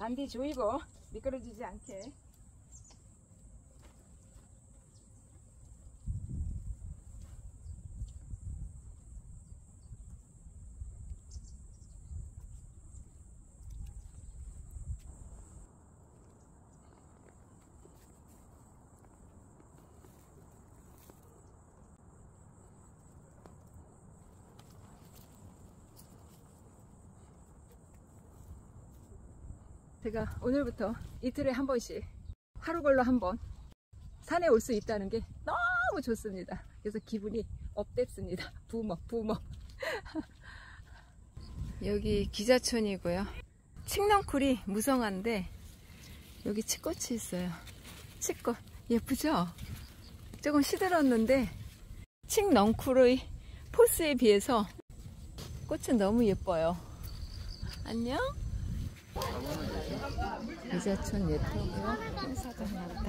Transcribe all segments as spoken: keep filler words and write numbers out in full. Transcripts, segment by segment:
반디 조이고 미끄러지지 않게. 제가 오늘부터 이틀에 한 번씩 하루 걸러 한 번 산에 올 수 있다는 게 너무 좋습니다. 그래서 기분이 업됐습니다. 부먹 부먹. 여기 기자촌이고요. 칡넝쿨이 무성한데 여기 칡꽃이 있어요. 칡꽃 예쁘죠? 조금 시들었는데 칡넝쿨의 포스에 비해서 꽃은 너무 예뻐요. 안녕. 기자촌 예쁘고요. 행사가 나왔다.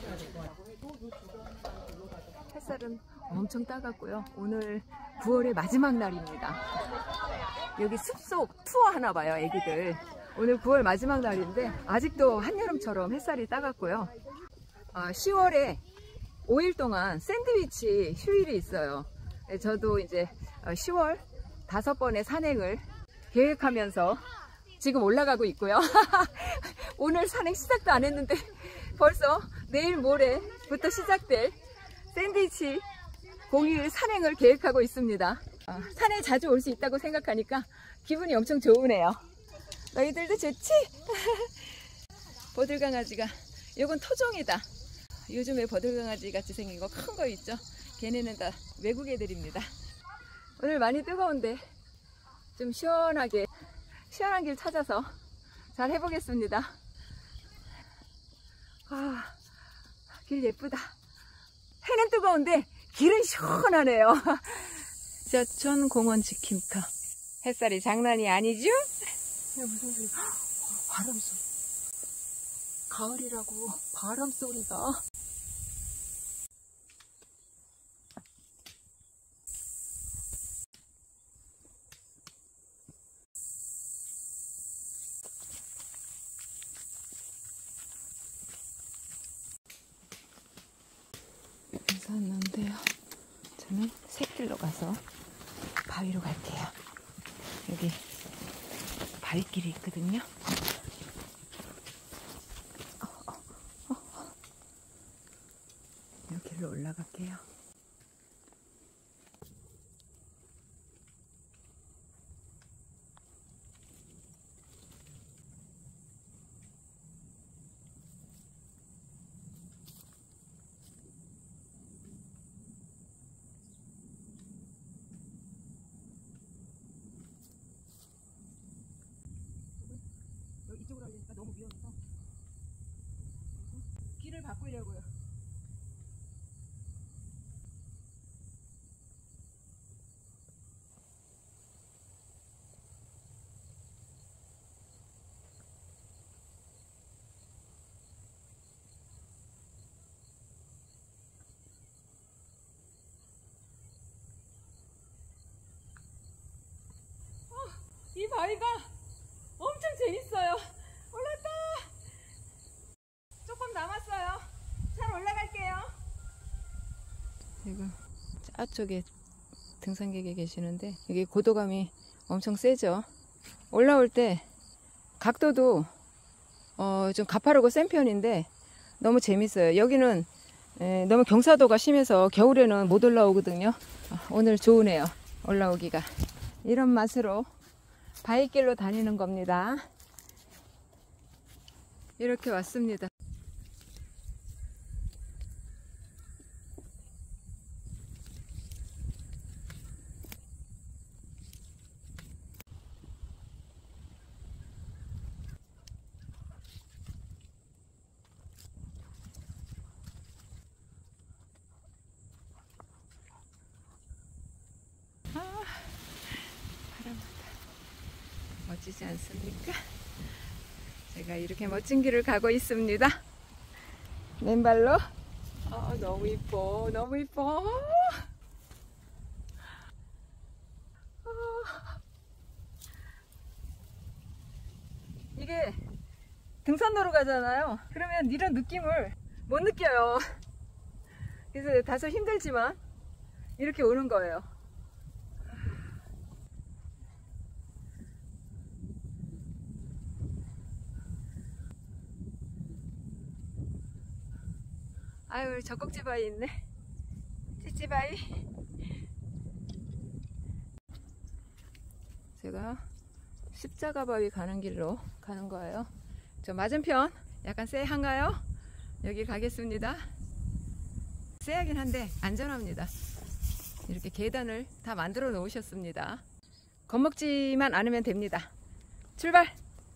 햇살은 엄청 따갑고요. 오늘 구월의 마지막 날입니다. 여기 숲속 투어 하나 봐요, 애기들. 오늘 구월 마지막 날인데 아직도 한여름처럼 햇살이 따갑고요. 아, 시월에 오 일 동안 샌드위치 휴일이 있어요. 저도 이제 시월 다섯 번의 산행을 계획하면서 지금 올라가고 있고요. 오늘 산행 시작도 안 했는데 벌써 내일 모레부터 시작될 샌드위치 공휴일 산행을 계획하고 있습니다. 어, 산에 자주 올 수 있다고 생각하니까 기분이 엄청 좋으네요. 너희들도 좋지? 버들강아지가, 이건 토종이다. 요즘에 버들강아지 같이 생긴 거 큰 거 있죠? 걔네는 다 외국 애들입니다. 오늘 많이 뜨거운데 좀 시원하게 시원한 길 찾아서 잘 해보겠습니다. 아, 길 예쁘다. 해는 뜨거운데 길은 시원하네요. 기자촌 공원 지킴터. 햇살이 장난이 아니죠? 야, 무슨 소리? 바람 소리. 가을이라고 바람 소리가. 괜찮은데요. 저는 샛길로 가서 바위로 갈게요. 여기 바위길이 있거든요. 어, 어, 어. 이 길로 올라갈게요. 이쪽으로 가려니까 너무 위험해서 길을 바꾸려고요. 어, 이 바위가 엄청 재밌어요. 올랐다. 조금 남았어요. 잘 올라갈게요. 지금 저쪽에 등산객이 계시는데 여기 고도감이 엄청 세죠. 올라올 때 각도도 어, 좀 가파르고 센 편인데 너무 재밌어요. 여기는 에, 너무 경사도가 심해서 겨울에는 못 올라오거든요. 아, 오늘 좋으네요. 올라오기가. 이런 맛으로 바위길로 다니는 겁니다. 이렇게 왔습니다. 아, 바람다. 멋지지 않습니까? 제가 이렇게 멋진 길을 가고 있습니다. 맨발로. 아, 너무 이뻐. 너무 이뻐. 아, 이게 등산로로 가잖아요. 그러면 이런 느낌을 못 느껴요. 그래서 다소 힘들지만 이렇게 오는 거예요. 아유, 젖꼭지바위 있네. 찌찌바위. 제가 십자가바위 가는 길로 가는 거예요. 저 맞은편 약간 쎄한가요? 여기 가겠습니다. 쎄하긴 한데 안전합니다. 이렇게 계단을 다 만들어 놓으셨습니다. 겁먹지만 않으면 됩니다. 출발!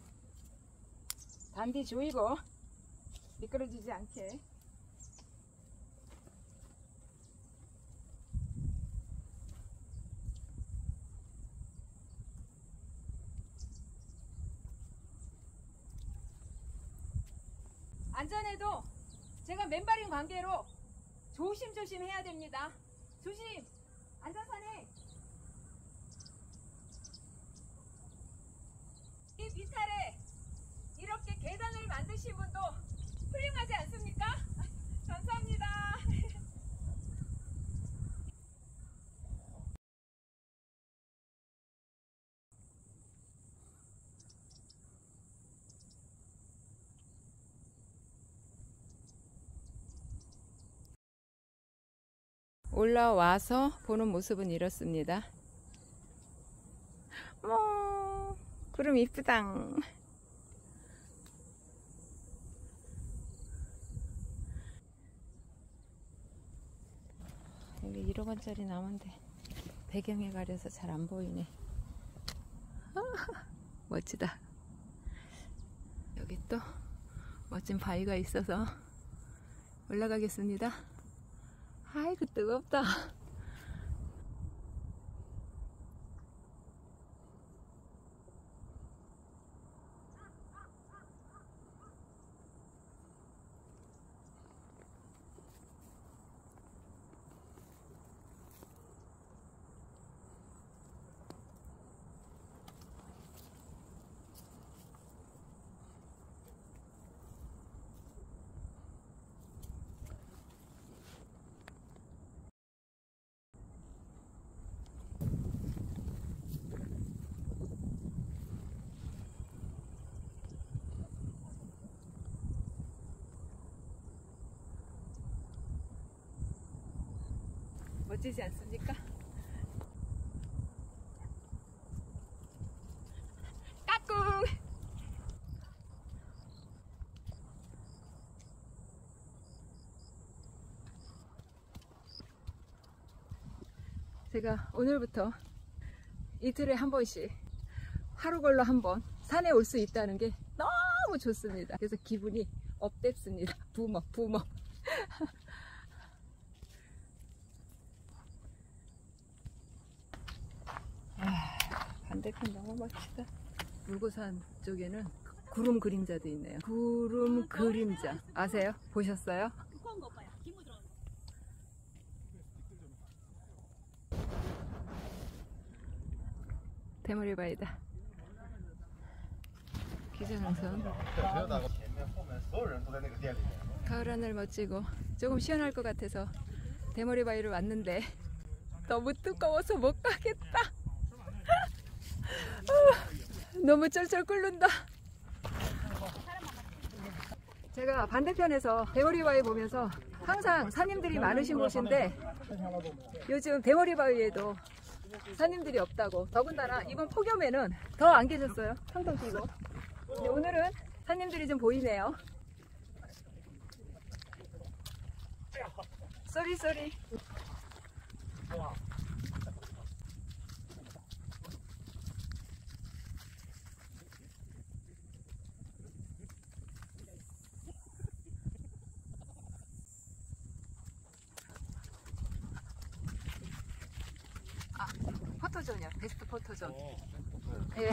단디 조이고 미끄러지지 않게. 안전에도 제가 맨발인 관계로 조심조심 해야 됩니다. 조심! 안전산행! 이 비탈에 이렇게 계단을 만드신 분도 훌륭하지 않습니까? 감사합니다. 올라와서 보는 모습은 이렇습니다. 뭐 구름 이쁘당. 여기 일억 원짜리 나무인데 배경에 가려서 잘 안 보이네. 멋지다. 여기 또 멋진 바위가 있어서 올라가겠습니다. 아이고 뜨겁다. 멋지지 않습니까? 까꿍! 제가 오늘부터 이틀에 한 번씩 하루 걸러 한 번 산에 올 수 있다는 게 너무 좋습니다. 그래서 기분이 업됐습니다. 부머 부머. 반대편 너무 멋지다. 물고산 쪽에는 구름 그림자도 있네요. 구름 그림자 아세요? 보셨어요? 대머리바위다. 기자능선. 가을 하늘 멋지고 조금 시원할 것 같아서 대머리바위를 왔는데 너무 뜨거워서 못 가겠다. 너무 쩔쩔 끓는다. 제가 반대편에서 대머리바위 보면서 항상 산님들이 많으신 곳인데 요즘 대머리바위에도 산님들이 없다고. 더군다나 이번 폭염에는 더 안 계셨어요. 평통 뛰고. 근데 오늘은 산님들이 좀 보이네요. 쏘리 쏘리. 포토존이요. 베스트 포토존. 예.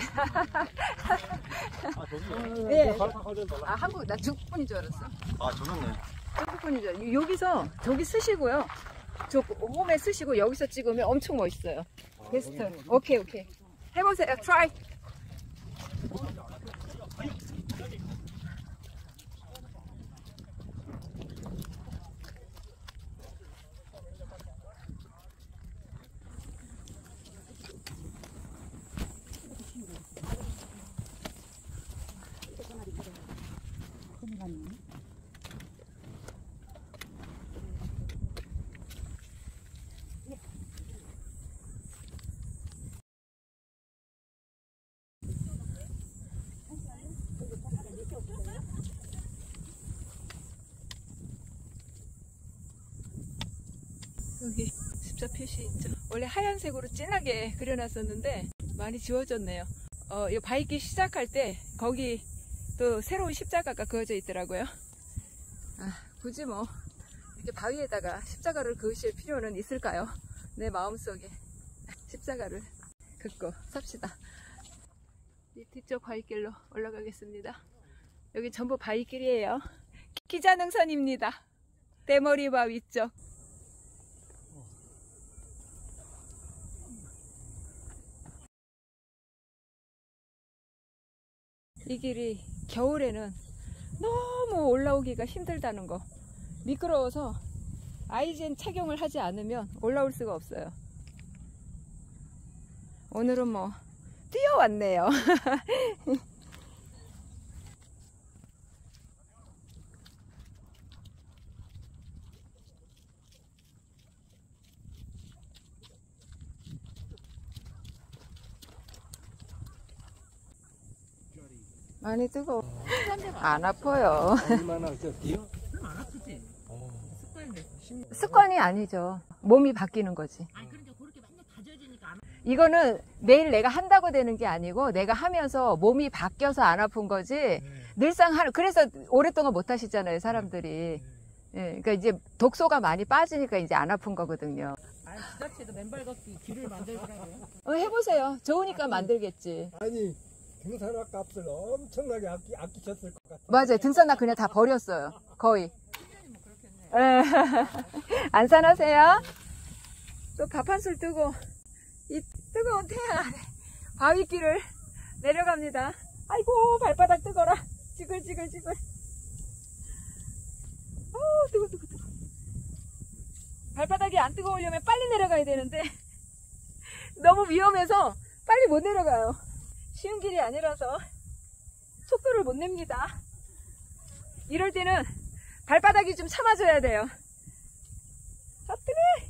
아, 저기요? 예. 아, 한국, 나 중국 분인 줄 알았어. 아, 저는요? 중국 분인 줄 알았어. 여기서, 저기 쓰시고요. 저 홈에 쓰시고 여기서 찍으면 엄청 멋있어요. 베스트. 오케이, 오케이. 해보세요. 트라이. 조금 갔네. 여기 십자 표시 있죠. 원래 하얀색으로 진하게 그려놨었는데 많이 지워졌네요. 어, 이 바위길 시작할 때 거기 또 새로운 십자가가 그어져 있더라고요. 아, 굳이 뭐 이렇게 바위에다가 십자가를 그으실 필요는 있을까요? 내 마음속에 십자가를 긋고 삽시다. 이 뒤쪽 바위길로 올라가겠습니다. 여기 전부 바위길이에요. 기자능선입니다. 대머리바 위쪽. 이 길이 겨울에는 너무 올라오기가 힘들다는 거, 미끄러워서 아이젠 착용을 하지 않으면 올라올 수가 없어요. 오늘은 뭐 뛰어왔네요. 많이 뜨거워. 안 아파요. 얼마나 뛰어? 안 아프지? 습관이 습관이 아니죠. 몸이 바뀌는 거지. 아니 그러니까 그렇게 맨날 다져지니까 안 이거는 매일 내가 한다고 되는 게 아니고 내가 하면서 몸이 바뀌어서 안 아픈 거지. 네. 늘상 하 그래서 오랫동안 못 하시잖아요, 사람들이. 예, 그러니까 이제 독소가 많이 빠지니까 이제 안 아픈 거거든요. 아니 지자체도 맨발 걷기 길을 만들더라고요. 어, 해보세요. 좋으니까 만들겠지. 아니 등산화 값을 엄청나게 아끼, 아끼셨을 것 같아요. 맞아요. 등산화 그냥 다 버렸어요. 거의. 예. 안산하세요. 또 밥 한 술 뜨고 이 뜨거운 태양 아래 바위길을 내려갑니다. 아이고 발바닥 뜨거라. 지글지글지글. 어우 뜨거 뜨거 뜨거. 발바닥이 안 뜨거우려면 빨리 내려가야 되는데 너무 위험해서 빨리 못 내려가요. 쉬운 길이 아니라서 속도를 못 냅니다. 이럴 때는 발바닥이 좀 참아줘야 돼요. 아 뜨거!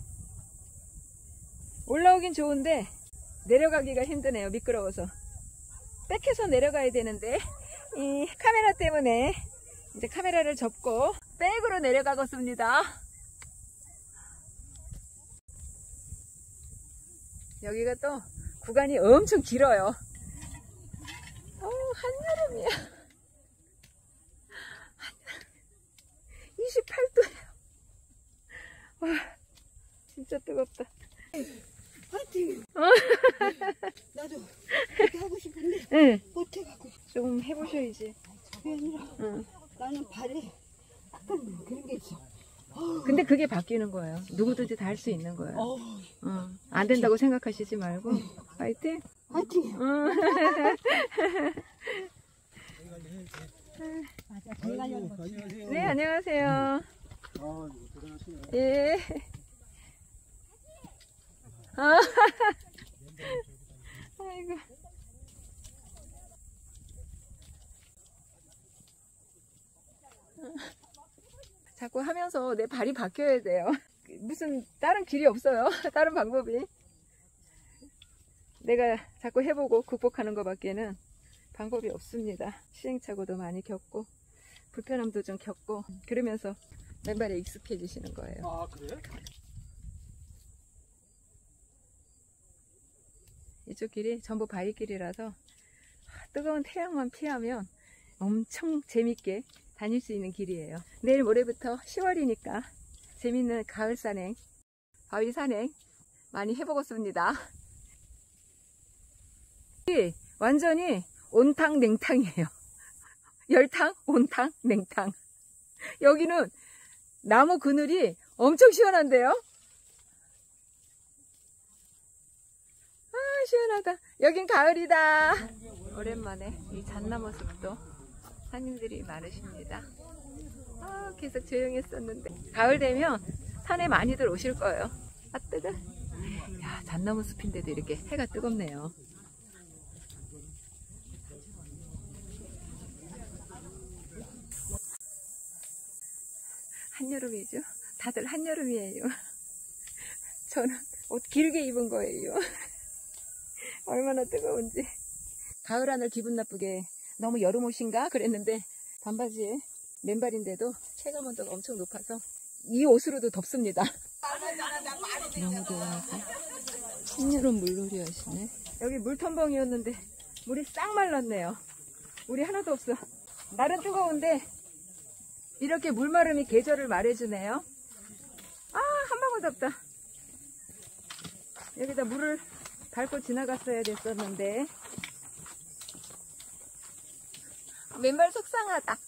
올라오긴 좋은데 내려가기가 힘드네요. 미끄러워서. 백해서 내려가야 되는데 이 카메라 때문에 이제 카메라를 접고 백으로 내려가겠습니다. 여기가 또 구간이 엄청 길어요. 어우, 한여름이야. 이십팔 도예요. 와, 진짜 뜨겁다. 파이팅! 어? 나도 그렇게 하고 싶은데 응, 못해가고. 좀 해보셔야지. 그게 아니라 응. 나는 발에 약간 그런 게 있어. 근데 그게 바뀌는 거예요. 누구든지 다 할 수 있는 거예요. 어, 응. 안 된다고 생각하시지 말고 파이팅. 파이팅! 응. 맞아, 잘 가려는 거. 안녕하세요. 네, 안녕하세요. 아, 대단하시네요. 예. 아. 아이고. 자꾸 하면서 내 발이 바뀌어야 돼요. 무슨 다른 길이 없어요. 다른 방법이. 내가 자꾸 해보고 극복하는 것밖에는 방법이 없습니다. 시행착오도 많이 겪고 불편함도 좀 겪고 그러면서 맨발에 익숙해지시는 거예요. 아, 그래요? 이쪽 길이 전부 바위길이라서 뜨거운 태양만 피하면 엄청 재밌게 다닐 수 있는 길이에요. 내일 모레부터 시월이니까 재밌는 가을 산행, 바위 산행 많이 해보겠습니다. 완전히 온탕 냉탕이에요. 열탕, 온탕, 냉탕. 여기는 나무 그늘이 엄청 시원한데요. 아 시원하다. 여긴 가을이다. 오랜만에 이 잣나무 숲도 산인들이 많으십니다. 아, 계속 조용했었는데 가을 되면 산에 많이들 오실 거예요. 아 뜨거. 야 잣나무 숲인데도 이렇게 해가 뜨겁네요. 한여름이죠. 다들 한여름이에요. 저는 옷 길게 입은 거예요. 얼마나 뜨거운지. 가을 하늘 기분 나쁘게 너무 여름 옷인가 그랬는데 반바지에 맨발인데도 체감 온도가 엄청 높아서 이 옷으로도 덥습니다. 너무 더우니까 한여름 물놀이 하시네. 여기 물텀벙이었는데 물이 싹 말랐네요. 물이 하나도 없어. 날은 뜨거운데 이렇게 물마름이 계절을 말해주네요. 아, 한 방울도 없다. 여기다 물을 밟고 지나갔어야 됐었는데 맨발 속상하다.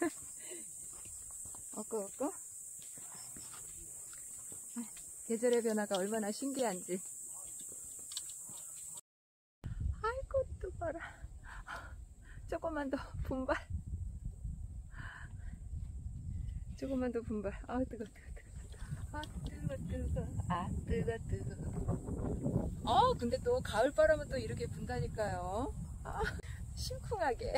어꺼 어꺼. 계절의 변화가 얼마나 신기한지. 아이고 뜨거라. 조금만 더 분발. 조금만 더 분발. 아 뜨거 뜨거 뜨거. 아 뜨거 뜨거. 아 뜨거 뜨거. 아 근데 또 가을 바람은 또 이렇게 분다니까요. 아 심쿵하게.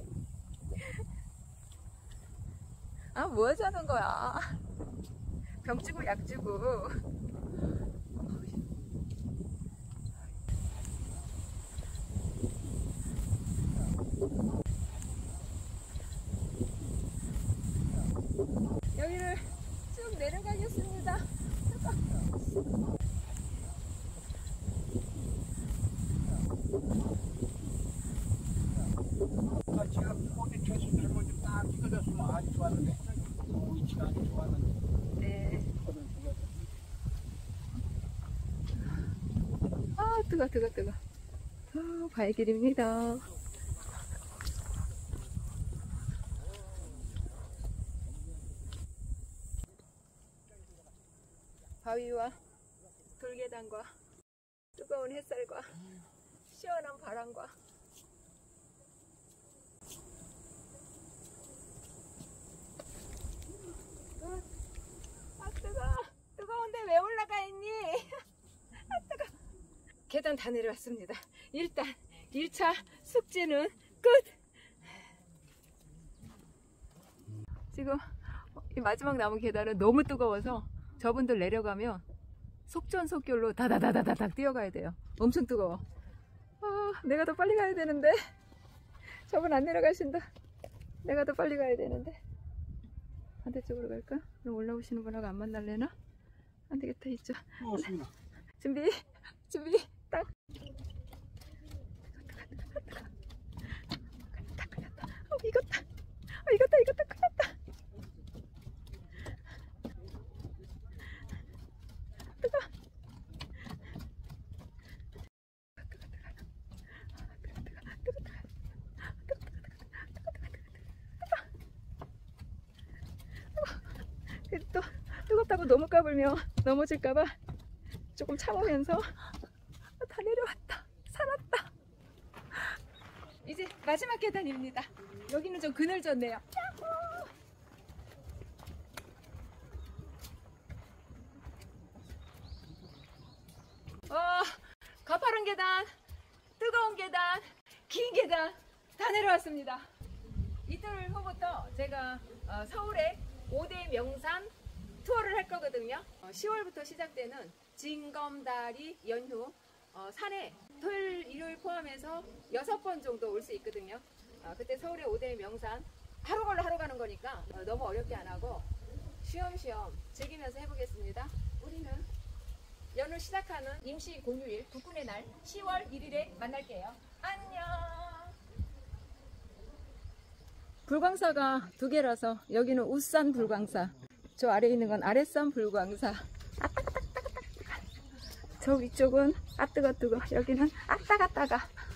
아 뭐 하자는 거야. 병 주고 약 주고. 여기를 쭉 내려가겠습니다. 아, 제가 어디 저수 들고 딱 찍어줬으면 아주 좋았는데 위치가 아주 좋았는데. 네. 아 뜨거 뜨거 뜨거. 아, 발길입니다. 바위와 돌계단과 뜨거운 햇살과 시원한 바람과 아 뜨거. 뜨거운데 왜 올라가 있니? 아 뜨거. 계단 다 내려왔습니다. 일단 일 차 숙제는 끝. 지금 이 마지막 남은 계단은 너무 뜨거워서 저분들 내려가면 속전속결로 다다다다닥 뛰어가야 돼요. 엄청 뜨거워. 아, 내가 더 빨리 가야 되는데. 저분 안 내려가신다. 내가 더 빨리 가야 되는데. 반대쪽으로 갈까? 그럼 올라오시는 분하고 안 만날래나? 안 되겠다, 이쪽. 고맙습니다. 준비, 준비, 딱. 어, 익었다. 어, 익었다, 익었다, 큰일 났다. 뜨거. 또 뜨겁다고 너무 까불며 넘어질까봐 조금 참으면서 다 내려왔다. 살았다. 이제 마지막 계단입니다. 여기는 좀 그늘졌네요. 어, 가파른 계단, 뜨거운 계단, 긴 계단 다 내려왔습니다. 이틀 후부터 제가 어, 서울에 오 대 명산 투어를 할 거거든요. 어, 시월부터 시작되는 징검다리 연휴 어, 산에 토요일, 일요일 포함해서 여섯 번 정도 올 수 있거든요. 어, 그때 서울의 오 대 명산 하루 걸러 하러 가는 거니까 어, 너무 어렵게 안 하고 쉬엄쉬엄 즐기면서 해보겠습니다. 우리는 연휴 시작하는 임시 공휴일 국군의 날 시월 일일에 만날게요. 안녕. 불광사가 두 개라서 여기는 웃산 불광사, 저 아래에 있는 건 아랫산 불광사. 아따가따가따가. 저 위쪽은 아뜨거뜨거, 여기는 아따가따가.